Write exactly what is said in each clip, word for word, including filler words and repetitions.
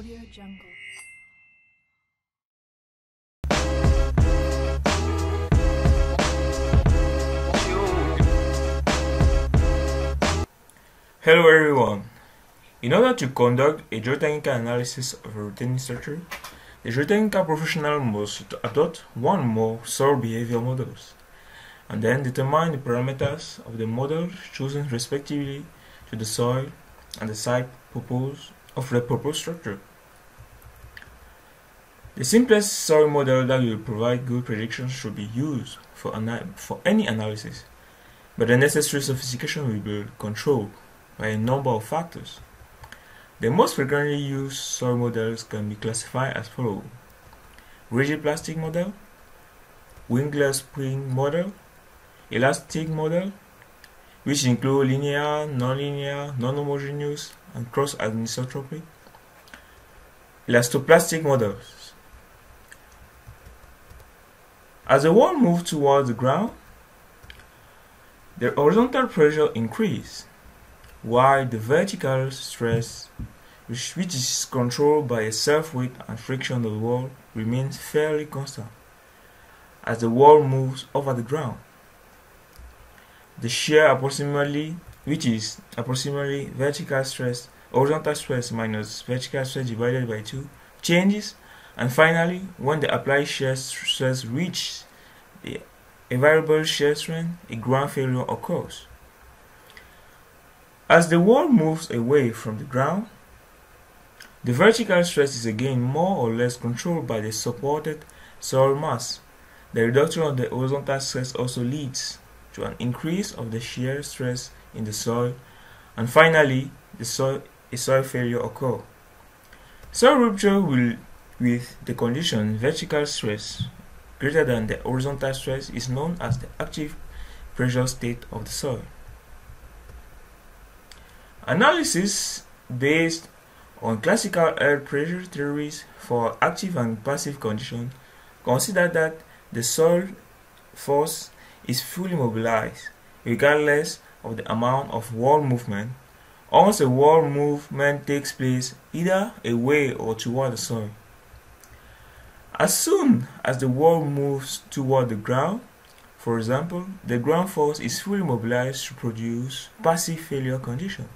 Audio Jungle. Hello everyone. In order to conduct a geotechnical analysis of a retaining structure, the geotechnical professional must adopt one or more soil behavior models, and then determine the parameters of the model chosen respectively to the soil and the site purpose of the proposed structure. The simplest soil model that will provide good predictions should be used for, for any analysis, but the necessary sophistication will be controlled by a number of factors. The most frequently used soil models can be classified as follows: rigid plastic model, wingless spring model, elastic model, which include linear, nonlinear, non-homogeneous, and cross-anisotropic, elastoplastic models. As the wall moves towards the ground, the horizontal pressure increases, while the vertical stress, which, which is controlled by a self-weight and friction of the wall, remains fairly constant as the wall moves over the ground. The shear approximately, which is approximately vertical stress, horizontal stress minus vertical stress divided by two, changes, and finally, when the applied shear stress reaches the, a variable shear strength, a ground failure occurs. As the wall moves away from the ground, the vertical stress is again more or less controlled by the supported soil mass. The reduction of the horizontal stress also leads to an increase of the shear stress in the soil, and finally, the soil, a soil failure occurs. Soil rupture will, with the condition vertical stress greater than the horizontal stress, is known as the active pressure state of the soil. Analysis based on classical earth pressure theories for active and passive conditions consider that the soil force is fully mobilized regardless of the amount of wall movement, once a wall movement takes place either away or toward the soil. As soon as the wall moves toward the ground, for example, the ground force is fully mobilized to produce passive failure condition.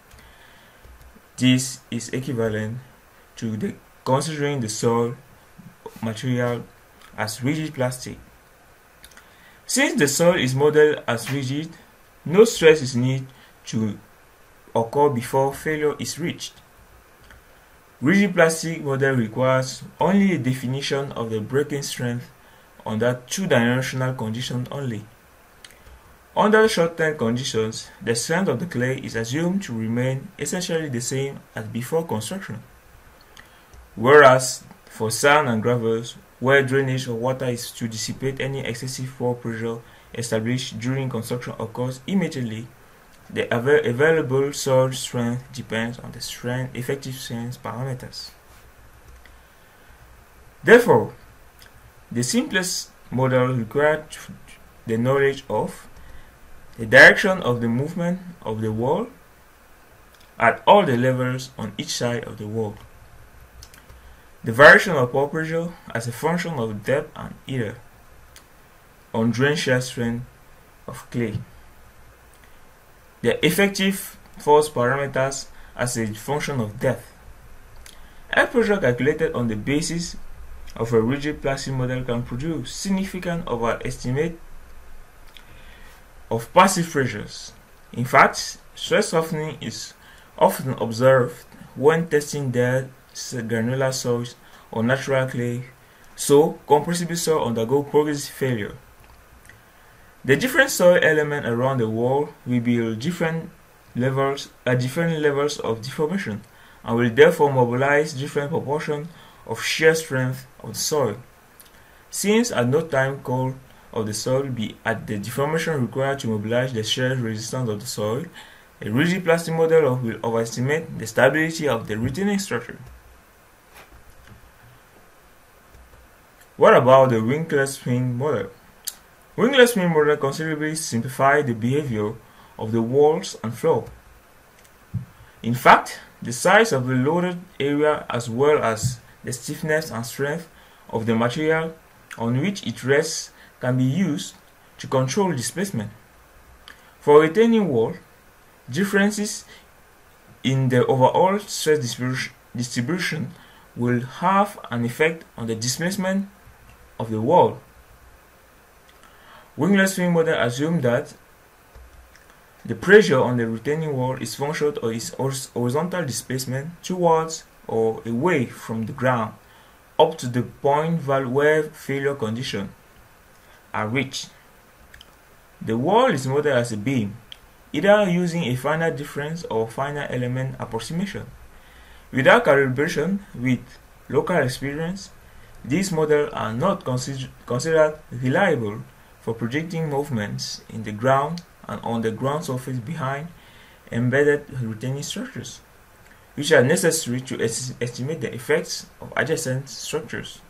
This is equivalent to the considering the soil material as rigid plastic. Since the soil is modeled as rigid, no stress is needed to occur before failure is reached. Rigid plastic model requires only a definition of the breaking strength under two-dimensional conditions only. Under short-term conditions, the strength of the clay is assumed to remain essentially the same as before construction, whereas for sand and gravels, where drainage of water is to dissipate any excessive wall pressure established during construction occurs immediately, the av available soil strength depends on the strength effective strength parameters. Therefore, the simplest model requires the knowledge of the direction of the movement of the wall at all the levels on each side of the wall, the variation of pore pressure as a function of depth and area on drain shear strength of clay, the effective force parameters as a function of depth. Earth pressure calculated on the basis of a rigid plastic model can produce significant overestimate of passive pressures. In fact, stress softening is often observed when testing their granular soils or natural clay, so compressible soil undergo progressive failure. The different soil elements around the wall will be different levels at different levels of deformation and will therefore mobilize different proportions of shear strength of the soil. Since at no time call of the soil be at the deformation required to mobilize the shear resistance of the soil, a rigid plastic model will overestimate the stability of the retaining structure. What about the wingless spring model? Wingless spring model considerably simplifies the behavior of the walls and floor. In fact, the size of the loaded area as well as the stiffness and strength of the material on which it rests can be used to control displacement. For a retaining wall, differences in the overall stress distribution will have an effect on the displacement of the wall. Winglet swing model assumes that the pressure on the retaining wall is function of its horizontal displacement towards or away from the ground up to the point where failure conditions are reached. The wall is modeled as a beam, either using a finite difference or finite element approximation. Without calibration with local experience, these models are not consider considered reliable for predicting movements in the ground and on the ground surface behind embedded retaining structures, which are necessary to es estimate the effects of adjacent structures.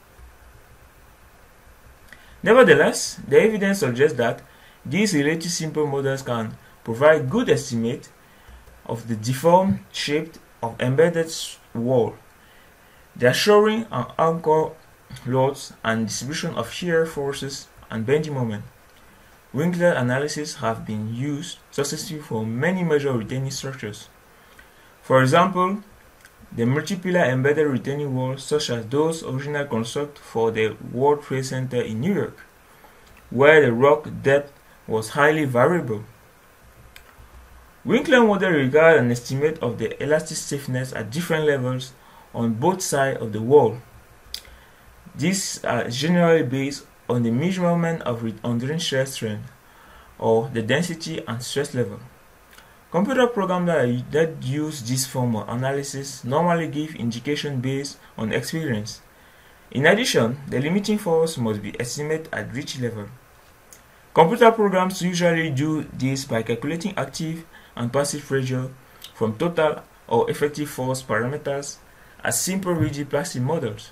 Nevertheless, the evidence suggests that these relatively simple models can provide good estimate of the deformed shape of embedded wall, their shoring and anchor loads, and distribution of shear forces and bending moment. Winglet analysis have been used successfully for many major retaining structures. For example, the multiple embedded retaining walls such as those originally constructed for the World Trade Center in New York, where the rock depth was highly variable. Winglet model requires an estimate of the elastic stiffness at different levels on both sides of the wall. These are generally based on the measurement of enduring stress strength or the density and stress level. Computer programs that, that use this form of analysis normally give indication based on experience. In addition, the limiting force must be estimated at each level. Computer programs usually do this by calculating active and passive pressure from total or effective force parameters as simple rigid plastic models.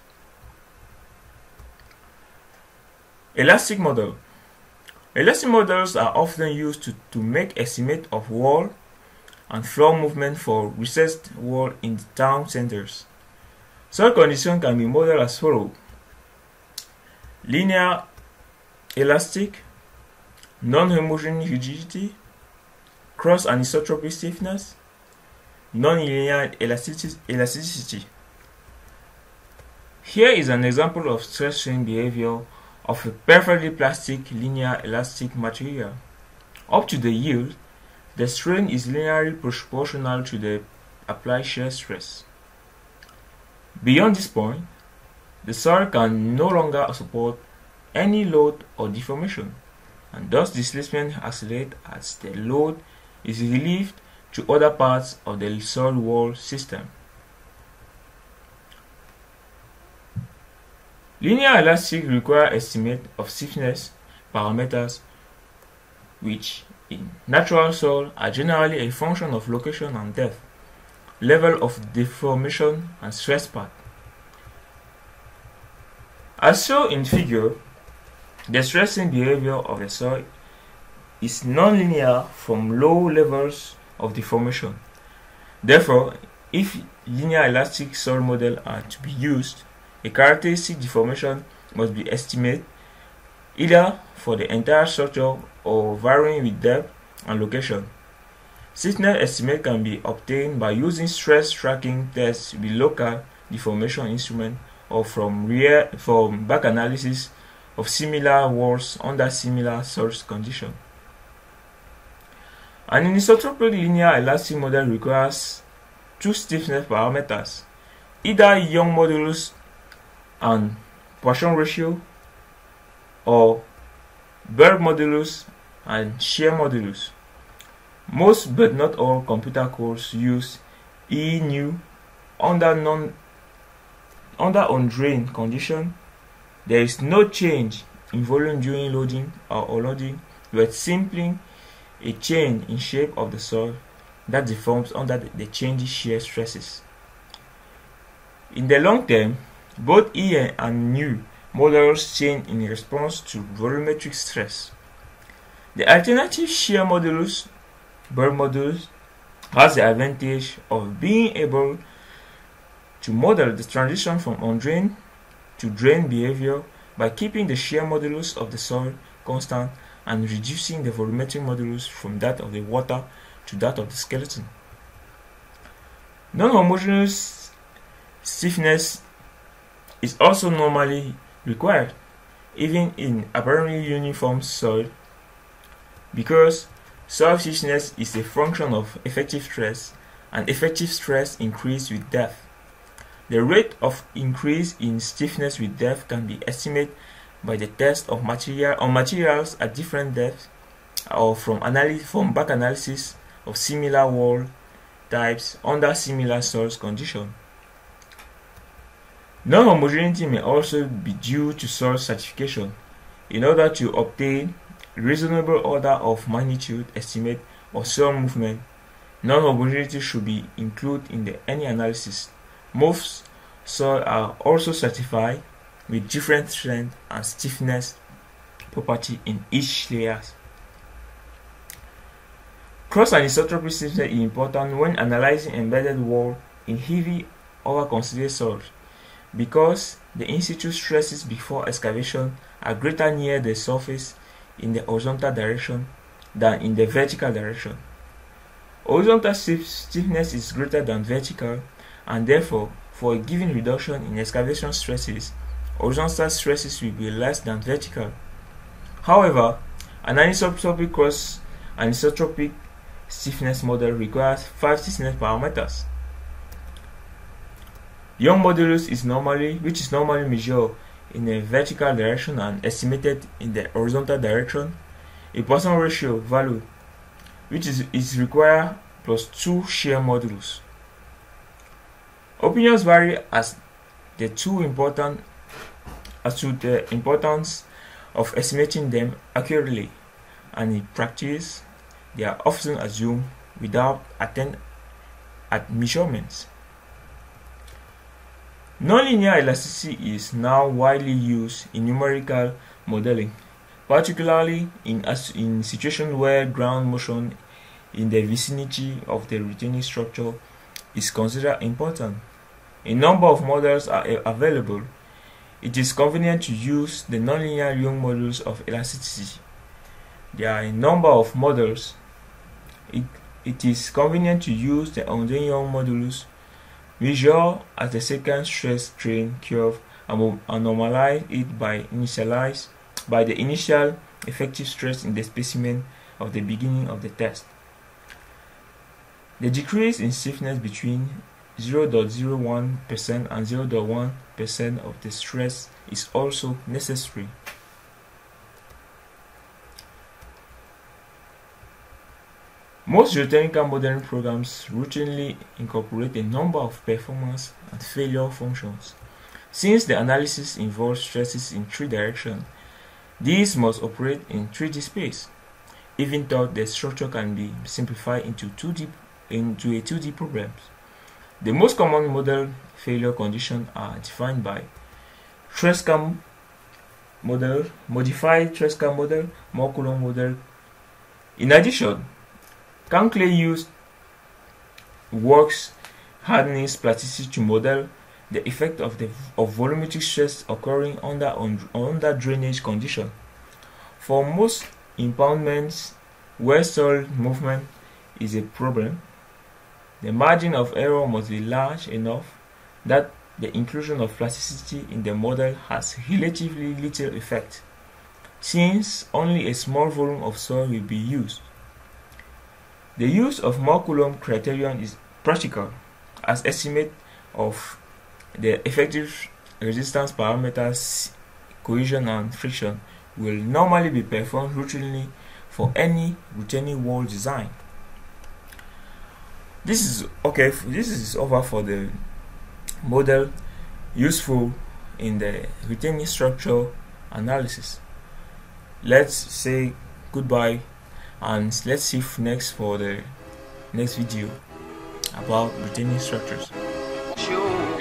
Elastic model. Elastic models are often used to, to make estimate of wall and floor movement for recessed wall in town centers. Such conditions can be modeled as follows: linear elastic, non-homogeneous rigidity, cross-anisotropic stiffness, non-linear elasticity. Here is an example of stress strain behavior of a perfectly plastic linear elastic material. Up to the yield, the strain is linearly proportional to the applied shear stress. Beyond this point, the soil can no longer support any load or deformation, and thus displacement accelerates as the load is relieved to other parts of the soil wall system. Linear elastic require estimate of stiffness parameters, which in natural soil are generally a function of location and depth, level of deformation, and stress path. As shown in figure, the stressing behavior of the soil is nonlinear from low levels of deformation. Therefore, if linear elastic soil models are to be used, a characteristic deformation must be estimated either for the entire structure or varying with depth and location. Stiffness estimate can be obtained by using stress tracking tests with local deformation instrument or from rear from back analysis of similar walls under similar source conditions. An anisotropic linear elastic model requires two stiffness parameters, either Young modulus and Poisson ratio, or Berg modulus and shear modulus. Most but not all computer cores use E nu under non under undrained condition. There is no change in volume during loading or unloading, but simply a change in shape of the soil that deforms under the changing shear stresses. In the long term, both E and nu models change in response to volumetric stress. The alternative shear modulus, Berg modulus, has the advantage of being able to model the transition from undrained to drained behavior by keeping the shear modulus of the soil constant and reducing the volumetric modulus from that of the water to that of the skeleton. Non-homogeneous stiffness is also normally required, even in apparently uniform soil, because soil stiffness is a function of effective stress, and effective stress increases with depth. The rate of increase in stiffness with depth can be estimated by the test of material on materials at different depths, or from analysis from back analysis of similar wall types under similar soil conditions. Non-homogeneity may also be due to soil stratification. In order to obtain reasonable order of magnitude estimate of soil movement, non-homogeneity should be included in the, any analysis. Most soil are also stratified with different strength and stiffness property in each layer. Cross anisotropy stiffness is important when analyzing embedded wall in heavy over-considered soils, because the in-situ stresses before excavation are greater near the surface in the horizontal direction than in the vertical direction. Horizontal stiffness is greater than vertical, and therefore, for a given reduction in excavation stresses, horizontal stresses will be less than vertical. However, an anisotropic cross anisotropic stiffness model requires five stiffness parameters. Young modulus is normally, which is normally measured in a vertical direction and estimated in the horizontal direction. A Poisson ratio value, which is, is required plus two shear modulus. Opinions vary as the two important as to the importance of estimating them accurately, and in practice they are often assumed without attempt at measurements. Nonlinear elasticity is now widely used in numerical modeling, particularly in, in situations where ground motion in the vicinity of the retaining structure is considered important. A number of models are available. It is convenient to use the nonlinear Young modulus of elasticity. There are a number of models. It, it is convenient to use the undrained Young modulus, measure as the secant stress strain curve, and, and normalize it by initialize by the initial effective stress in the specimen of the beginning of the test. The decrease in stiffness between zero point zero one percent and zero point one percent of the stress is also necessary. Most geotechnical modeling programs routinely incorporate a number of performance and failure functions. Since the analysis involves stresses in three directions, these must operate in three D space. Even though the structure can be simplified into two D into a two D problem. The most common model failure conditions are defined by Tresca model, modified Tresca model, Mohr-Coulomb model. In addition, Cantlay used works hardness plasticity to model the effect of the of volumetric stress occurring under under drainage condition. For most impoundments where soil movement is a problem, the margin of error must be large enough that the inclusion of plasticity in the model has relatively little effect, since only a small volume of soil will be used. The use of Mohr-Coulomb criterion is practical, as estimate of the effective resistance parameters, cohesion and friction, will normally be performed routinely for any retaining wall design. This is okay. This is over for the model useful in the retaining structure analysis. Let's say goodbye, and let's see next for the next video about retaining structures. Sure.